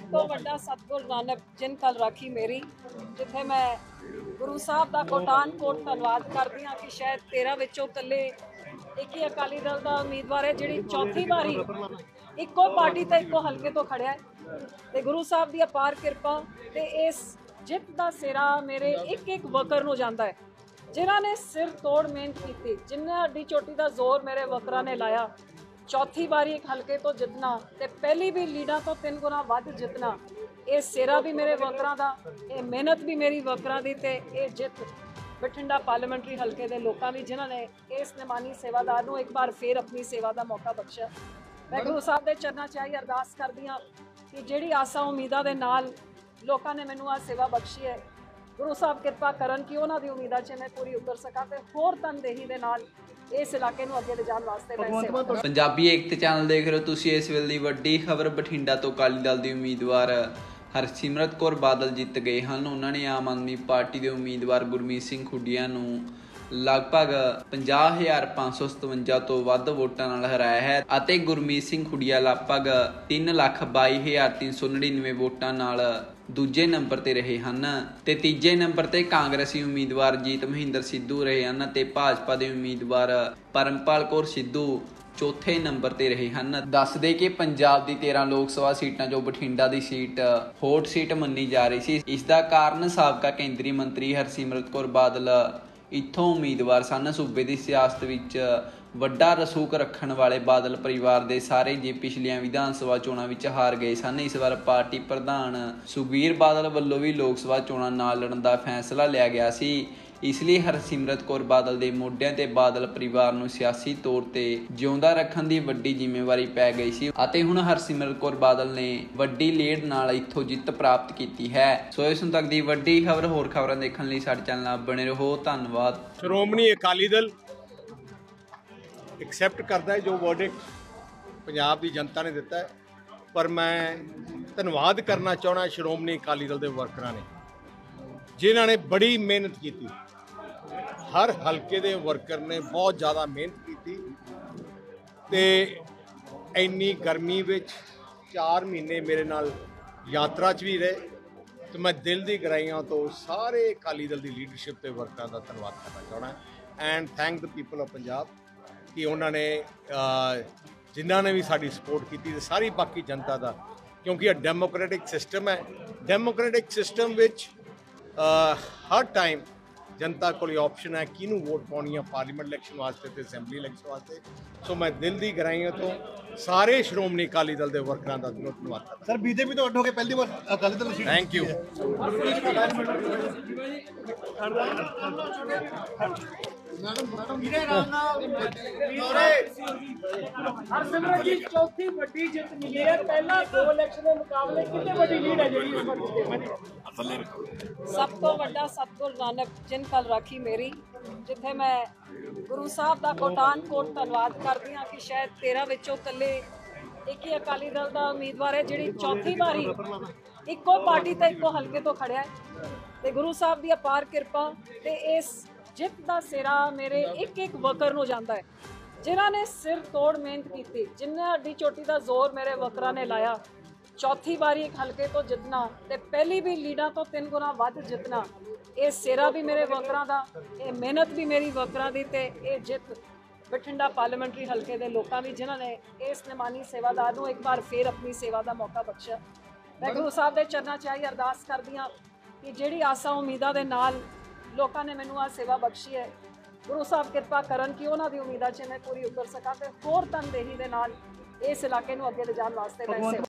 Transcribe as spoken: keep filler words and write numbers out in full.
तो वड्डा सतगुरु नानक जिन कल राखी मेरी, जिथे मैं गुरु साहब का कोटान कोट धन्नवाद करती हाँ कि शायद तेरह विचों कल्ले एक ही अकाली दल का उम्मीदवार है जिहड़ी चौथी बारी इक्को पार्टी ते इक्को हल्के तो खड़िया है ते गुरु साहब की अपार किरपा ते इस जित का सिरा मेरे एक एक वर्कर नूं जांदा है, जिन्हां ने सिर तोड़ मेहनत की, जिन्हें अड्डी चोटी का जोर मेरे वर्करां ने लाया। चौथी बारी एक हल्के तो जितना ते पहली भी लीडर तो तीन गुना वध जितना, ये सिरा भी मेरे वर्करां दा, ये मेहनत भी मेरी वर्करां दी ते ये जित बठिंडा पार्लीमेंटरी हल्के दे लोकां दी, जिन्हां ने इस निमानी सेवादार नूं एक बार फिर अपनी सेवा का मौका बख्शिया। मैं गुरु साहब के चरनां च आई अरदास करदी हाँ कि जिहड़ी आसां उम्मीदां दे नाल लोकां ने मैनूं आ सेवा बख्शी है, गुरु साहब किरपा करन कि उन्हां दी उम्मीदां च मैं पूरी उतर सकां ते होर तनदेही दे नाल इस इलाके नूं अगे लिजाण वास्ते मैं सेवा करां। पंजाबी एकता चैनल देख रहे हो तुसीं। इस वेले दी वड्डी खबर बठिंडा तो अकाली दल दी उम्मीदवार हरसिमरत कौर बादल जित गए हैं। उन्होंने आम आदमी पार्टी के उम्मीदवार गुरमीत सिंह खुडिया नूं लगभग पचास हज़ार पाँच सौ सतवंजा तो वध वोटां नाल हराया है ਅਤੇ गुरमीत सिंह खुडिया लगभग तीन ਲੱਖ बाई हज़ार तीन सौ नड़िनवे वोटां नाल दूजे नंबर ते रहे हैं ते तीजे नंबर ते कांग्रेसी उम्मीदवार जीत महिंदर सिद्धू रहे हैं ते भाजपा के उम्मीदवार परमपाल कौर सिद्धू चौथे नंबर ते रहे हैं। दस दे कि पंजाब की तेरह लोक सभा सीटां चों बठिंडा की सीट होट सीट मन्नी जा रही सी। इसका कारण साबका केंद्रीय मंत्री हरसिमरत कौर बादल इत्थों उम्मीदवार सन। सूबे की सियासत विच वड्डा रसूख रखण वाले बादल परिवार के सारे जे पिछलियां विधान सभा चोणां विच हार गए सन। इस बार पार्टी प्रधान सुखबीर बादल वल्लों भी लोक सभा चोणां ना लड़न का फैसला लिया गया सी। इसलिए हरसिमरत कौर बादल के मोढियां ते बादल परिवार नूं सियासी तौर ते जिउंदा रखण दी वड्डी जिम्मेवारी पै गई सी अते हुण हरसिमरत कौर बादल ने वड्डी लीड नाल इत्थों जिੱਤ प्राप्त की है। सो इस तक दी वड्डी खबर होर खबरां देखण लई साडे चैनल नाल बने रहो। धन्नवाद। श्रोमणी अकाली दल एक्सैप्ट करता है जो वर्डिक्ट पंजाब की जनता ने दिता है, पर मैं धन्नवाद करना चाहना श्रोमणी अकाली दल के वर्करां ने जिन्हों ने बड़ी मेहनत की। हर हल्के के वर्कर ने बहुत ज़्यादा मेहनत की ते इन्नी गर्मी विच चार महीने मेरे नाल यात्रा च भी रहे। तो मैं दिल की गहराइयों तो सारे अकाली दल की लीडरशिप के वर्करां का धन्नवाद करना चाहना and thank the people of Punjab कि उन्होंने जिन्हों ने भी साड़ी सपोर्ट की सारी बाकी जनता का, क्योंकि यह डेमोक्रेटिक सिस्टम है। डेमोक्रेटिक सिस्टम विच हर टाइम जनता को ऑप्शन है किनू वोट पानी है पार्लीमेंट इलैक्शन वास्ते ते असैंबली इलैक्शन वास्ते। सो मैं दिल की गहराइयों तो सारे श्रोमणी अकाली दल के वर्करां का दिलों धन्नवाद करदा। सर बीजेपी तो अड्ड हो के पहली बार Akali Dal seat. Thank you. Harsimrat ji चौथी वड्डी जित मिली है। पहला दो इलैक्शन के मुकाबले कितनी वड्डी लीड है जी? सब तो वड्डा सतगुरु नानक जिन कल राखी मेरी, जिथे मैं गुरु साहब का कोटान कोट धन्नवाद करती हाँ कि शायद तेरह विचों कल्ले एक ही अकाली दल का उम्मीदवार है जिहड़ी चौथी बारी इक्को पार्टी ते इक्को हल्के तो खड़िया है ते गुरु साहब की अपार किरपा ते इस जित का सिरा मेरे एक एक वर्कर नूं जांदा है, जिन्हां ने सिर तोड़ मेहनत की, जिन्हें अड्डी चोटी का जोर मेरे वर्करां ने लाया। चौथी बारी एक हल्के तो जितना ते पहली भी लीडर तो तीन गुना वध जितना, ये सिरा भी मेरे वर्करां दा, ये मेहनत भी मेरी वर्करां दी ते ये जित बठिंडा पार्लीमेंटरी हल्के दे लोकां दी, जिन्हां ने इस निमानी सेवादार नूं एक बार फिर अपनी सेवा का मौका बख्शिया। मैं गुरु साहब के चरनां च आई अरदास करदी हाँ कि जिहड़ी आसां उम्मीदां दे नाल लोकां ने मैनूं आ सेवा बख्शी है, गुरु साहब किरपा करन कि उन्हां दी उम्मीदां च मैं पूरी उतर सकां ते होर तनदेही दे नाल इस इलाके नूं अगे लिजाण वास्ते मैं सेवा